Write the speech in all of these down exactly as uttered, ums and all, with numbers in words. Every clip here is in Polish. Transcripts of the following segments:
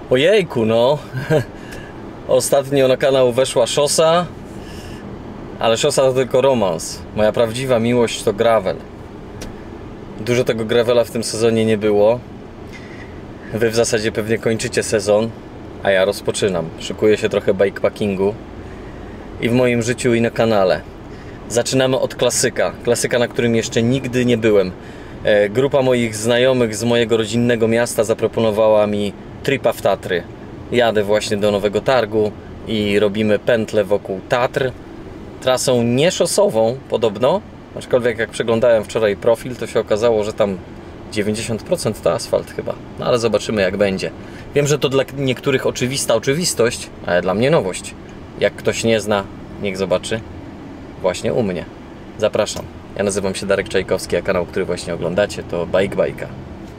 Ojejku, no. Ostatnio na kanał weszła szosa, ale szosa to tylko romans. Moja prawdziwa miłość to gravel. Dużo tego gravela w tym sezonie nie było. Wy w zasadzie pewnie kończycie sezon, a ja rozpoczynam. Szykuję się trochę bikepackingu i w moim życiu, i na kanale. Zaczynamy od klasyka. Klasyka, na którym jeszcze nigdy nie byłem. E, grupa moich znajomych z mojego rodzinnego miasta zaproponowała mi tripa w Tatry. Jadę właśnie do Nowego Targu i robimy pętlę wokół Tatr. Trasą nieszosową podobno, aczkolwiek jak przeglądałem wczoraj profil, to się okazało, że tam dziewięćdziesiąt procent to asfalt chyba. No ale zobaczymy, jak będzie. Wiem, że to dla niektórych oczywista oczywistość, ale dla mnie nowość. Jak ktoś nie zna, niech zobaczy właśnie u mnie. Zapraszam. Ja nazywam się Darek Czajkowski, a kanał, który właśnie oglądacie, to Bike Bajka.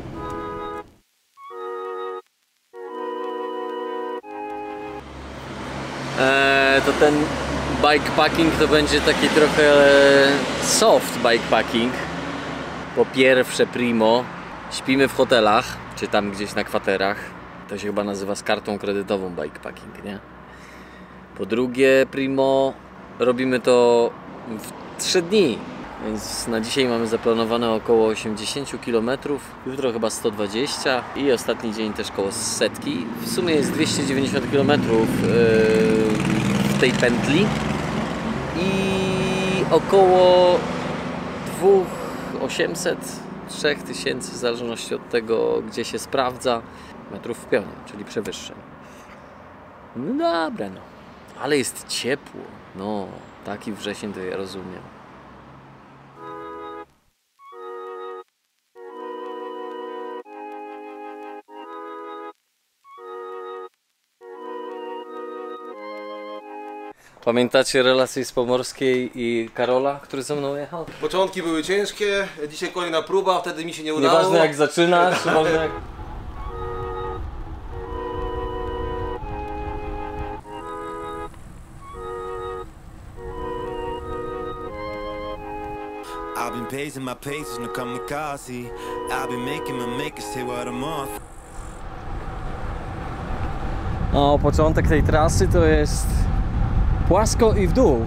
Eee, to ten bikepacking to będzie taki trochę soft bikepacking. Po pierwsze, primo, śpimy w hotelach, czy tam gdzieś na kwaterach. To się chyba nazywa z kartą kredytową bikepacking, nie? Po drugie, primo, robimy to w trzy dni. Więc na dzisiaj mamy zaplanowane około osiemdziesiąt kilometrów, jutro chyba sto dwadzieścia i ostatni dzień też koło setki. W sumie jest dwieście dziewięćdziesiąt kilometrów w tej pętli i około dwa tysiące osiemset do trzech tysięcy, w zależności od tego, gdzie się sprawdza, metrów w pionie, czyli przewyższeń. No dobra, no. Ale jest ciepło. No, taki wrzesień to ja rozumiem. Pamiętacie relacje z Pomorskiej i Karola, który ze mną jechał? Początki były ciężkie, dzisiaj kolejna próba, wtedy mi się nie udało. Nieważne jak zaczynasz, ważne jak... I've been pacing my paces, no kamikaze. I've been making my makers say what I'm off. No, początek tej trasy to jest płasko i w dół.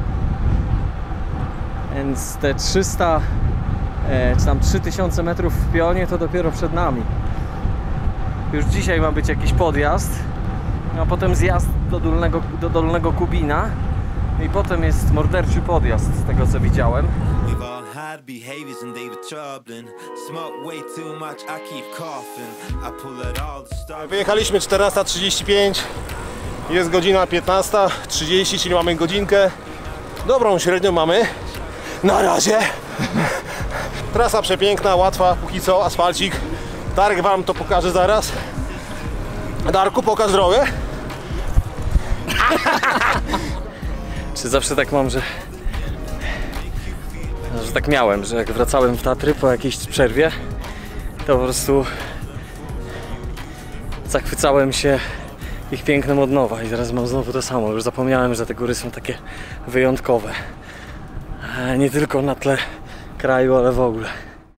Więc te trzysta e, czy tam trzy tysiące metrów w pionie to dopiero przed nami. Już dzisiaj ma być jakiś podjazd, a potem zjazd do dolnego, do dolnego Kubina i potem jest morderczy podjazd z tego, co widziałem. Had behaviors and they were troubling. Smoke way too much, I keep coughing. I pull at all the stars. Wyjechaliśmy czternasta trzydzieści pięć. Jest godzina piętnasta trzydzieści, czyli mamy godzinkę. Dobrą średnią mamy. Na razie. Trasa przepiękna, łatwa, póki co, asfalcik. Darek wam to pokaże zaraz. Darku, pokaż drogę. Czy zawsze tak mam, że że tak miałem, że jak wracałem w Tatry po jakiejś przerwie, to po prostu zachwycałem się ich pięknem od nowa i teraz mam znowu to samo. Już zapomniałem, że te góry są takie wyjątkowe. Nie tylko na tle kraju, ale w ogóle.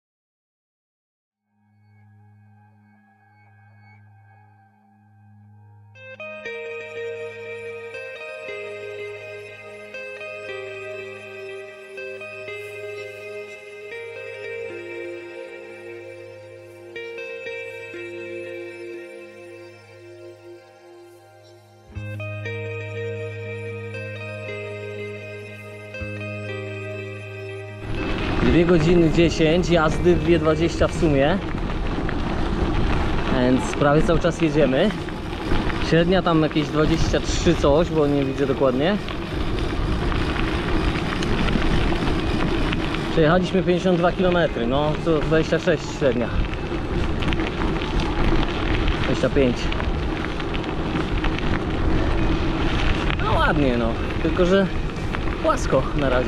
dwie godziny dziesięć jazdy, dwie dwadzieścia w sumie, więc prawie cały czas jedziemy. Średnia tam jakieś dwadzieścia trzy coś, bo nie widzę dokładnie. Przejechaliśmy pięćdziesiąt dwa kilometry, no to dwadzieścia sześć średnia, dwadzieścia pięć. No ładnie, no, tylko że płasko na razie.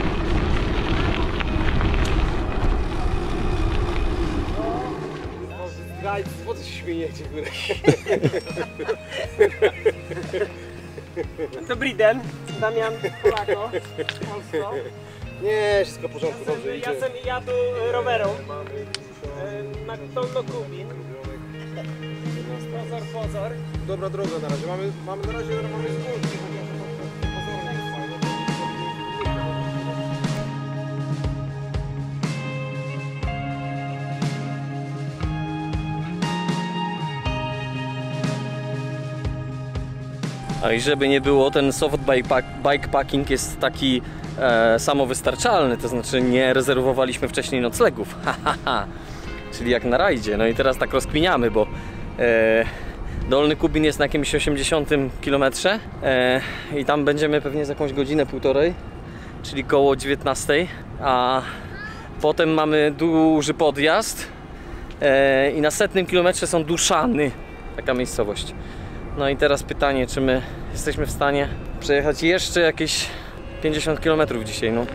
Po co się śmiejecie, górę? Dobry den, Damian Polako, Polsko. Nie, wszystko w porządku, dobrze Ja idzie. sam jadę rowerą na Dolno Kubin. Pozor pozor. Dobra droga na razie. Mamy, mamy na razie mamy z górki. Pozornie jest fajne. A i żeby nie było, ten soft bikepacking jest taki e, samowystarczalny, to znaczy nie rezerwowaliśmy wcześniej noclegów, ha, ha, ha. Czyli jak na rajdzie. No i teraz tak rozkminiamy, bo e, Dolny Kubin jest na jakimś osiemdziesiątym kilometrze e, i tam będziemy pewnie za jakąś godzinę, półtorej, czyli koło dziewiętnastej, a potem mamy duży podjazd e, i na setnym kilometrze są Duszany, taka miejscowość. No i teraz pytanie, czy my jesteśmy w stanie przejechać jeszcze jakieś pięćdziesiąt kilometrów dzisiaj, no.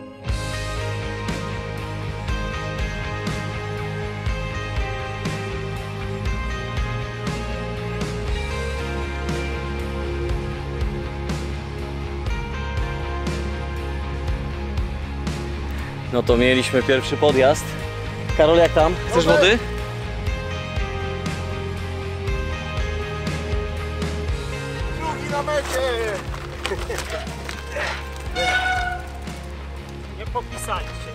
No to mieliśmy pierwszy podjazd. Karol, jak tam? Chcesz wody? Drugi na mecie! Nie popisali się.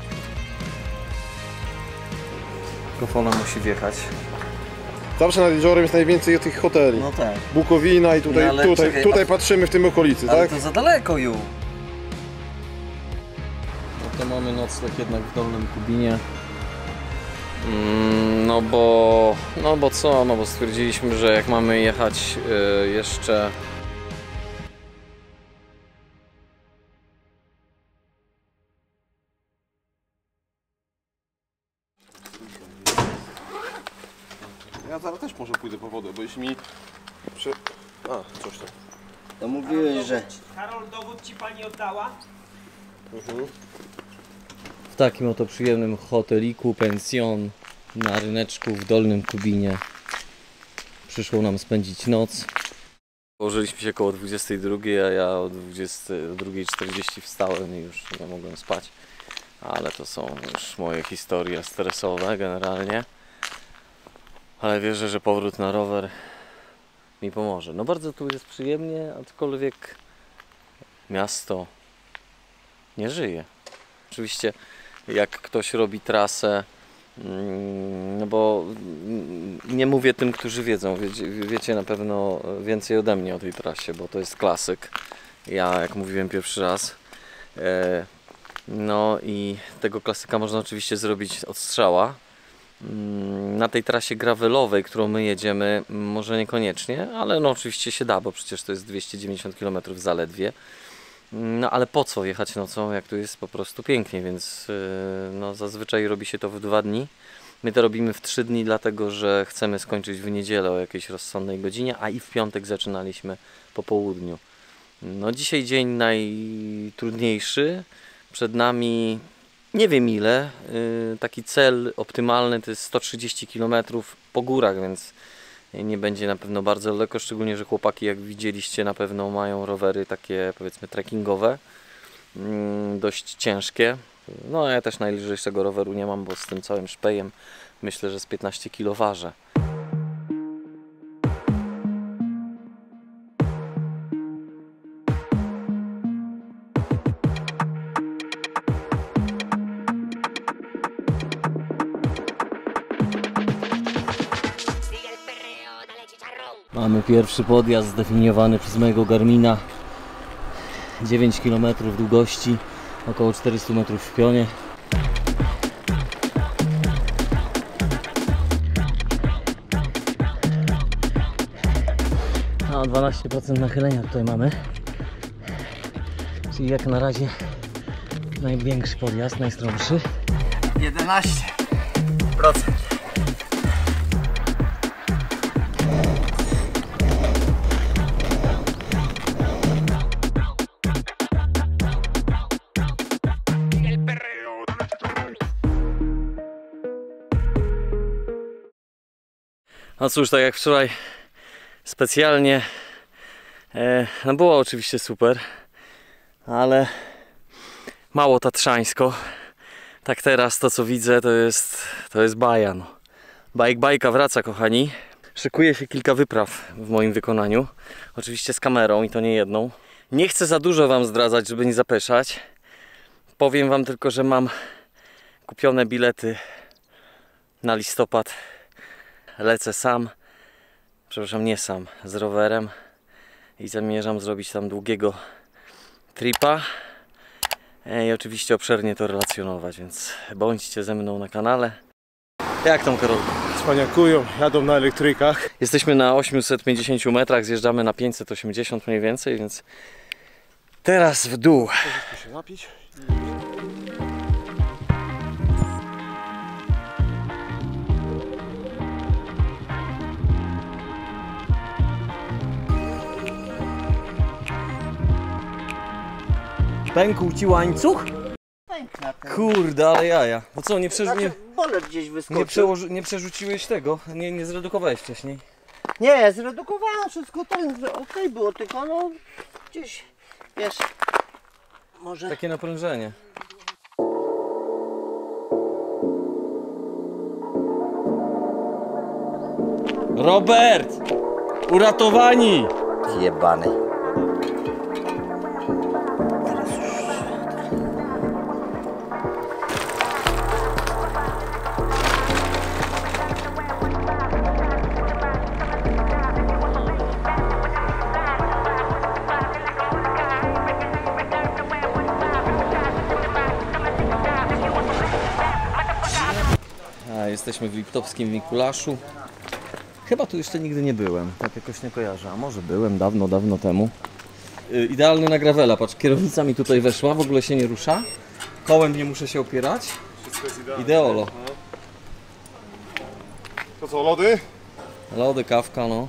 Mikrofona musi wjechać. Zawsze nad jeziorem jest najwięcej tych hoteli. No tak. Bukowina i tutaj, No ale tutaj, czekaj, tutaj a- patrzymy w tym okolicy, Ale tak? to za daleko już. No to mamy nocleg jednak w Dolnym Kubinie. Mm, no bo... No bo co? No bo stwierdziliśmy, że jak mamy jechać y, jeszcze... Ja zaraz też może pójdę po wodę, bo jeśli mi... Prze... A, coś tam. To mówiłeś, że... Karol, dowód ci pani oddała? W takim oto przyjemnym hoteliku, pensjon na ryneczku w Dolnym Kubinie przyszło nam spędzić noc. Położyliśmy się koło dwudziestej drugiej, a ja o dwudziestej drugiej czterdzieści wstałem i już nie mogłem spać. Ale to są już moje historie stresowe generalnie. Ale wierzę, że powrót na rower mi pomoże. No bardzo tu jest przyjemnie, aczkolwiek miasto nie żyje. Oczywiście jak ktoś robi trasę, no bo nie mówię tym, którzy wiedzą, wiecie, wiecie na pewno więcej ode mnie o tej trasie, bo to jest klasyk. Ja, jak mówiłem pierwszy raz, no i tego klasyka można oczywiście zrobić od strzała. Na tej trasie gravelowej, którą my jedziemy, może niekoniecznie, ale no oczywiście się da, bo przecież to jest dwieście dziewięćdziesiąt kilometrów zaledwie. No ale po co jechać nocą, jak tu jest po prostu pięknie, więc no, zazwyczaj robi się to w dwa dni. My to robimy w trzy dni, dlatego że chcemy skończyć w niedzielę o jakiejś rozsądnej godzinie, a i w piątek zaczynaliśmy po południu. No dzisiaj dzień najtrudniejszy, przed nami nie wiem ile, taki cel optymalny to jest sto trzydzieści kilometrów po górach, więc nie będzie na pewno bardzo daleko, szczególnie, że chłopaki, jak widzieliście, na pewno mają rowery takie, powiedzmy, trekkingowe, dość ciężkie. No ja też najlżejszego roweru nie mam, bo z tym całym szpejem myślę, że z piętnaście kilo ważę. Mamy pierwszy podjazd zdefiniowany przez mojego Garmina. dziewięć kilometrów długości, około czterysta metrów w pionie. No, dwanaście procent nachylenia tutaj mamy. Czyli jak na razie największy podjazd, najstromszy. jedenaście procent. No cóż, tak jak wczoraj specjalnie, e, no było oczywiście super, ale mało tatrzańsko. Tak teraz to co widzę to jest, to jest baja. No. Bajk bajka wraca, kochani. Szykuje się kilka wypraw w moim wykonaniu. Oczywiście z kamerą i to nie jedną. Nie chcę za dużo wam zdradzać, żeby nie zapeszać. Powiem wam tylko, że mam kupione bilety na listopad. Lecę sam. Przepraszam, nie sam, z rowerem. I zamierzam zrobić tam długiego tripa. I oczywiście obszernie to relacjonować, więc bądźcie ze mną na kanale. Jak tam, Karol? Cwaniakują, jadą na elektrykach. Jesteśmy na osiemset pięćdziesięciu metrach, zjeżdżamy na pięćset osiemdziesiąt mniej więcej, więc teraz w dół. Możesz się napić? Pękł ci łańcuch? Pękna ten. Kurde, ale jaja. No co, nie, przerzu- nie, Znaczy, bolet gdzieś wyskoczył. nie, przełoży- nie przerzuciłeś tego? Nie, nie zredukowałeś wcześniej? Nie, zredukowałem wszystko, ten, że okej było, tylko no gdzieś, wiesz, może... Takie naprężenie. Robert! Uratowani! Zjebany. A, jesteśmy w Liptowskim Mikulaszu. Chyba tu jeszcze nigdy nie byłem, tak jakoś nie kojarzę. A może byłem dawno, dawno temu. Yy, idealny na gravela, patrz, kierownica mi tutaj weszła, w ogóle się nie rusza. Kołem nie muszę się opierać. Wszystko jest idealne. Ideolo. To co, lody? Lody, kawka, no.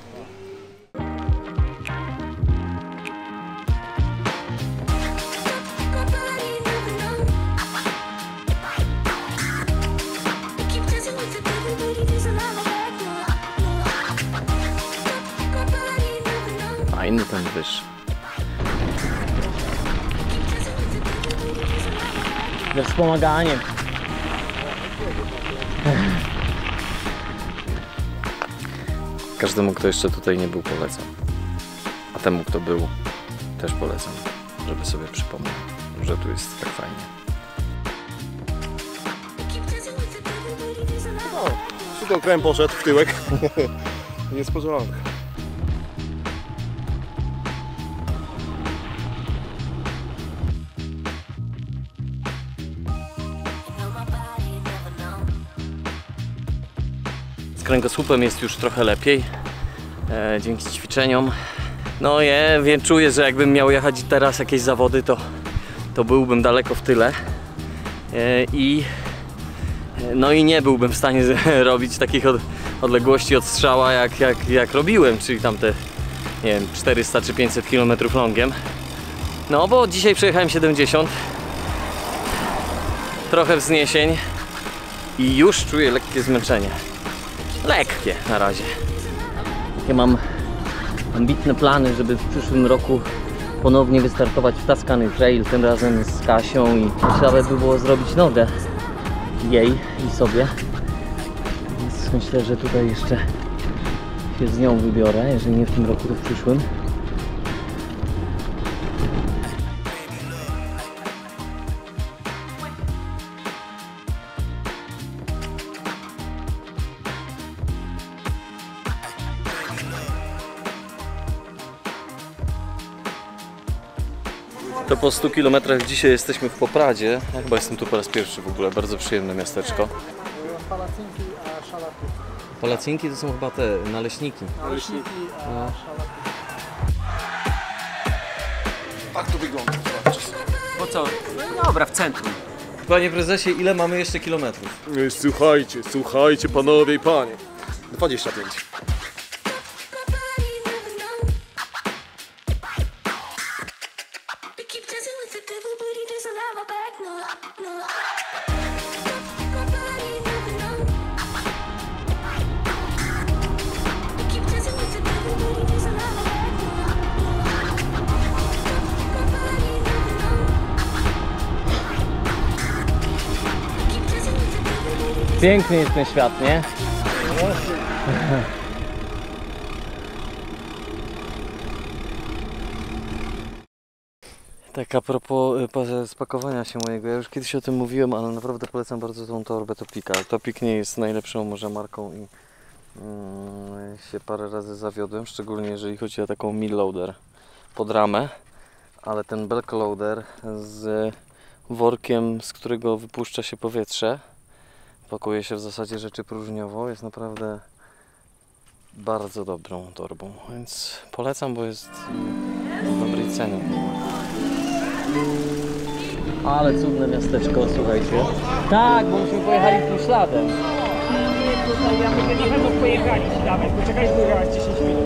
Fajny ten wyż. Ze wspomaganiem. Każdemu, kto jeszcze tutaj nie był, polecam. A temu, kto był, też polecam, żeby sobie przypomniał, że tu jest tak fajnie. Super krem poszedł w tyłek. Niespodzianka. Z kręgosłupem jest już trochę lepiej, e, dzięki ćwiczeniom. No ja wiem, czuję, że jakbym miał jechać teraz jakieś zawody, to, to byłbym daleko w tyle. E, i, no i nie byłbym w stanie robić takich od, odległości od strzała, jak, jak, jak robiłem, czyli tam te, nie wiem, czterysta czy pięćset kilometrów longiem. No bo dzisiaj przejechałem siedemdziesiąt. Trochę wzniesień i już czuję lekkie zmęczenie. Lekkie na razie. Takie mam ambitne plany, żeby w przyszłym roku ponownie wystartować w Tuscany Trail, tym razem z Kasią, i trzeba by było zrobić nogę jej i sobie. Więc myślę, że tutaj jeszcze się z nią wybiorę, jeżeli nie w tym roku, to w przyszłym. To po stu kilometrach dzisiaj jesteśmy w Popradzie. Ja chyba jestem tu po raz pierwszy w ogóle, bardzo przyjemne miasteczko. Palacinki, a szalaty. Palacinki to są chyba te naleśniki. Naleśniki, a No. szalaty. Tak to wygląda. Po co? No dobra, w centrum. Panie prezesie, ile mamy jeszcze kilometrów? Słuchajcie, słuchajcie panowie i panie. dwadzieścia pięć. Piękny jest ten świat, nie? Tak a propos spakowania się mojego, ja już kiedyś o tym mówiłem, ale naprawdę polecam bardzo tą torbę Topika. Topik nie jest najlepszą może marką i mm, się parę razy zawiodłem, szczególnie jeżeli chodzi o taką meal loader pod ramę, ale ten bulk loader z workiem, z którego wypuszcza się powietrze, pakuje się w zasadzie rzeczy próżniowo, jest naprawdę bardzo dobrą torbą, więc polecam, bo jest w dobrej cenie. Ale cudne miasteczko, słuchajcie. Tak, bo myśmy pojechali tym śladem. Nie, tutaj ja mówię, na pewno pojechali śladem, poczekaj, bo dziesięć minut.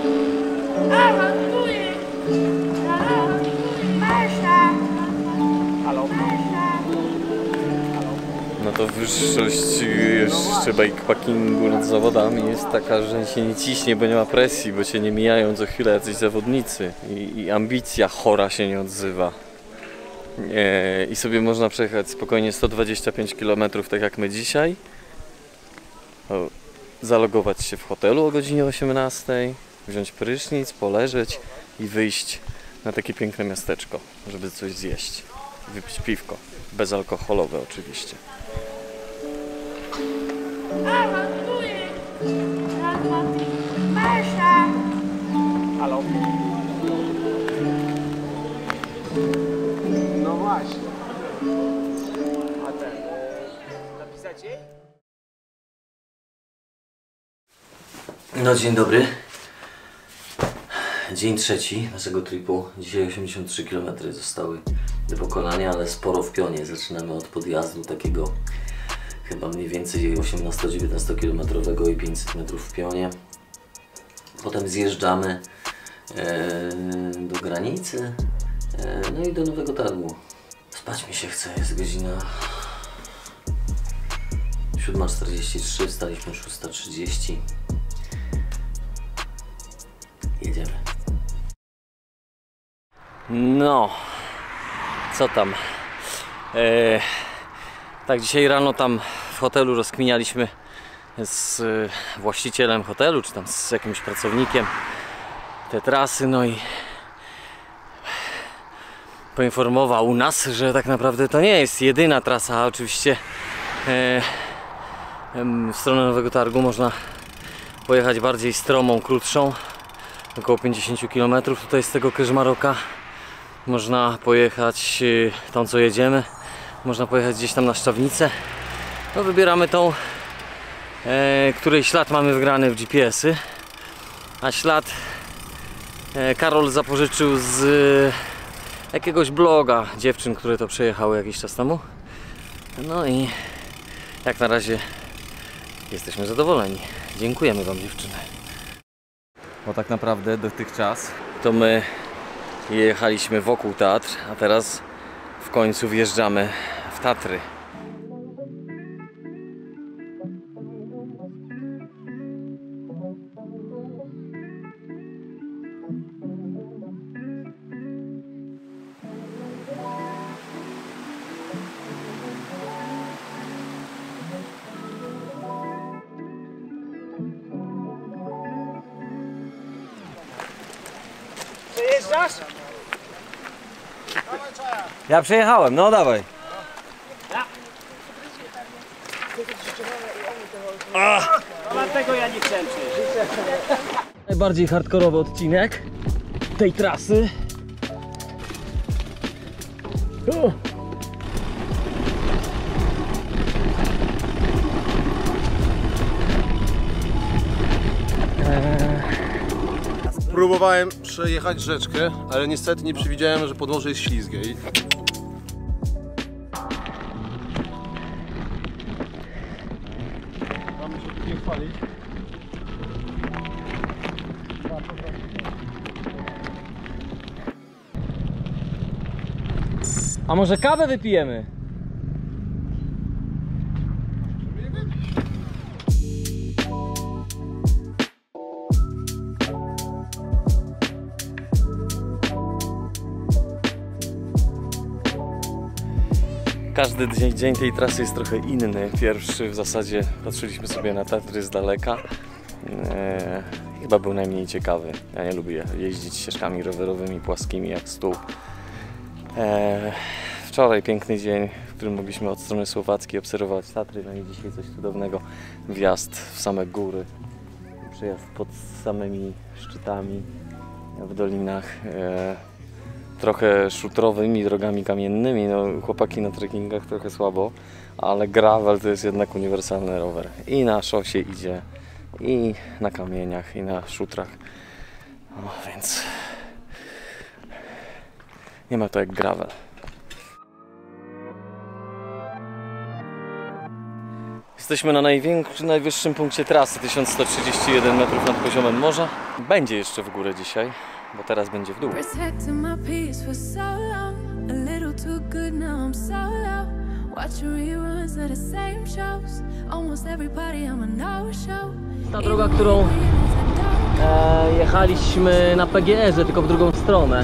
Halo? No to wyższość jeszcze bikepackingu nad zawodami jest taka, że się nie ciśnie, bo nie ma presji, bo cię nie mijają co chwilę jacyś zawodnicy i, i ambicja chora się nie odzywa. Nie, i sobie można przejechać spokojnie sto dwadzieścia pięć kilometrów, tak jak my dzisiaj, o, zalogować się w hotelu o godzinie osiemnastej, wziąć prysznic, poleżeć i wyjść na takie piękne miasteczko, żeby coś zjeść, wypić piwko, bezalkoholowe oczywiście. Halo? No właśnie. A ten, e, napisać jej? No dzień dobry. Dzień trzeci naszego tripu. Dzisiaj osiemdziesiąt trzy kilometry zostały do pokonania, ale sporo w pionie. Zaczynamy od podjazdu takiego chyba mniej więcej osiemnasto dziewiętnasto kilometrowego i pięćset metrów w pionie. Potem zjeżdżamy e, do granicy, e, no i do Nowego Targu. Spać mi się chce, jest godzina siódma czterdzieści trzy, wstaliśmy szósta trzydzieści. Jedziemy. No, co tam? E, tak, dzisiaj rano tam w hotelu rozkminialiśmy z właścicielem hotelu, czy tam z jakimś pracownikiem te trasy, no i poinformował nas, że tak naprawdę to nie jest jedyna trasa. Oczywiście e, w stronę Nowego Targu można pojechać bardziej stromą, krótszą, około pięćdziesiąt kilometrów tutaj z tego Keżmaroka. Można pojechać e, tą, co jedziemy, można pojechać gdzieś tam na Szczawnicę. No, wybieramy tą, e, której ślad mamy wgrany w G P S-y, a ślad e, Karol zapożyczył z e, jakiegoś bloga dziewczyn, które to przejechały jakiś czas temu. No i jak na razie jesteśmy zadowoleni. Dziękujemy wam, dziewczyny. Bo tak naprawdę dotychczas to my jechaliśmy wokół Tatr, a teraz w końcu wjeżdżamy w Tatry. Przejeżdżasz? Ja przejechałem, no dawaj. Dlatego ja nie chciałem przejeżdżać. Najbardziej hardkorowy odcinek tej trasy. U. Próbowałem przejechać rzeczkę, ale niestety nie przewidziałem, że podłoże jest ślizgie. I... Mamy się tu nie chwalić. A może kawę wypijemy? Każdy dzień, dzień tej trasy jest trochę inny. Pierwszy w zasadzie patrzyliśmy sobie na Tatry z daleka. Eee, chyba był najmniej ciekawy. Ja nie lubię jeździć ścieżkami rowerowymi płaskimi jak stół. Eee, wczoraj piękny dzień, w którym mogliśmy od strony słowackiej obserwować Tatry, no i dzisiaj coś cudownego. Wjazd w same góry, przejazd pod samymi szczytami, w dolinach, eee, trochę szutrowymi drogami kamiennymi. No, chłopaki na trekkingach trochę słabo, ale gravel to jest jednak uniwersalny rower. I na szosie idzie, i na kamieniach, i na szutrach. No więc nie ma to jak gravel. Jesteśmy na największym, najwyższym punkcie trasy, tysiąc sto trzydzieści jeden metrów nad poziomem morza. Będzie jeszcze w górę dzisiaj, bo teraz będzie w dół. Ta droga, którą e, jechaliśmy na P G R-ze, tylko w drugą stronę.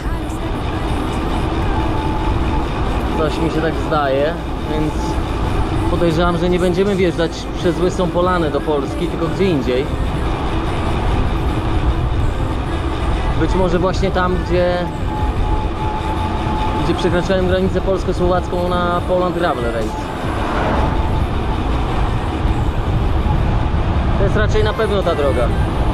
Coś mi się tak zdaje, więc podejrzewam, że nie będziemy wjeżdżać przez Łysą Polanę do Polski, tylko gdzie indziej. Być może właśnie tam, gdzie, gdzie przekraczałem granicę polsko-słowacką na Poland Gravel Race. To jest raczej na pewno ta droga.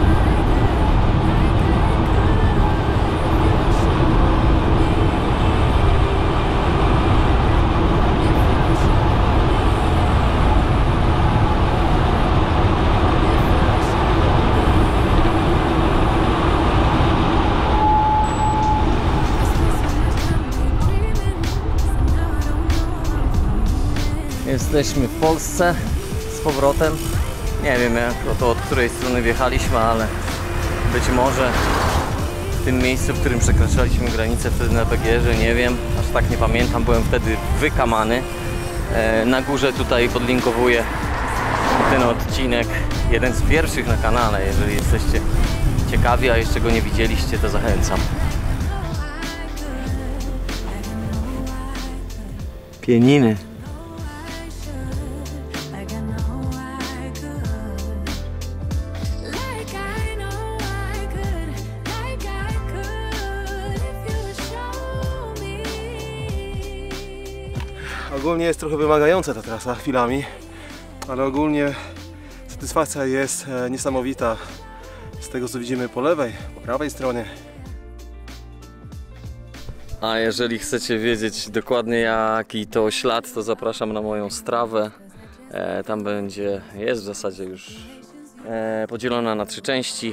Jesteśmy w Polsce z powrotem. Nie wiem jak, to od której strony wjechaliśmy, ale być może w tym miejscu, w którym przekraczaliśmy granicę wtedy na P G R-ze, nie wiem, aż tak nie pamiętam, byłem wtedy wykamany. Na górze tutaj podlinkowuję ten odcinek, jeden z pierwszych na kanale. Jeżeli jesteście ciekawi, a jeszcze go nie widzieliście, to zachęcam. Pieniny. Ogólnie jest trochę wymagająca ta trasa chwilami, ale ogólnie satysfakcja jest niesamowita z tego, co widzimy po lewej, po prawej stronie. A jeżeli chcecie wiedzieć dokładnie jaki to ślad, to zapraszam na moją strawę. E, tam będzie, jest w zasadzie już e, podzielona na trzy części.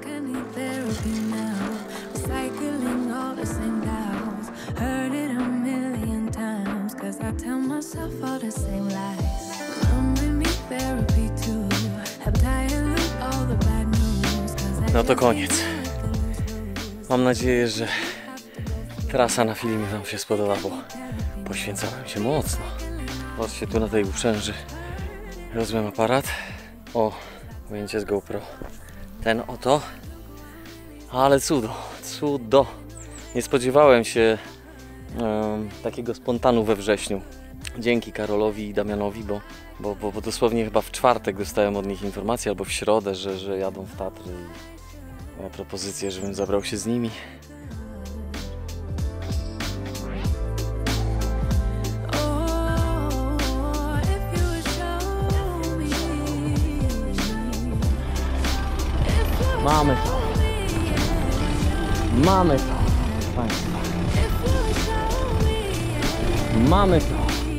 No to koniec. Mam nadzieję, że trasa na filmie Wam się spodoba, bo poświęcałem się mocno. Patrzcie, tu na tej uprzęży rozumiem aparat. O, ujęcie z GoPro. Ten oto. Ale cudo, cudo. Nie spodziewałem się um, takiego spontanu we wrześniu. Dzięki Karolowi i Damianowi, bo, bo, bo, bo dosłownie chyba w czwartek dostałem od nich informację, albo w środę, że, że jadą w Tatry i miałem propozycję, żebym zabrał się z nimi. Mamy to. Mamy to, Państwa. Mamy to.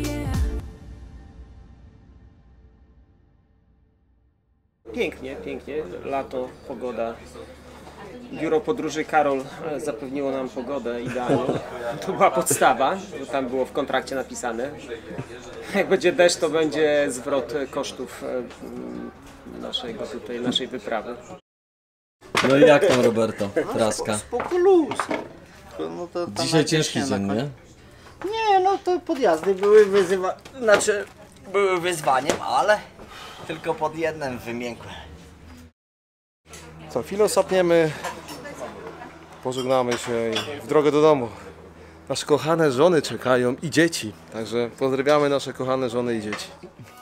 Pięknie, pięknie. Lato, pogoda. Biuro Podróży Karol zapewniło nam pogodę idealną. To była podstawa, bo tam było w kontrakcie napisane. Jak będzie deszcz, to będzie zwrot kosztów naszego tutaj, naszej wyprawy. No i jak tam, Roberto, traska? Spoko luz. No to tam Dzisiaj ciężki dzień, nie? Nie, no to podjazdy były wyzywa... Znaczy, były wyzwaniem, ale tylko pod jednym wymiękłem. Co chwilę osapniemy, pożegnamy się i w drogę do domu. Nasze kochane żony czekają i dzieci, także pozdrawiamy nasze kochane żony i dzieci.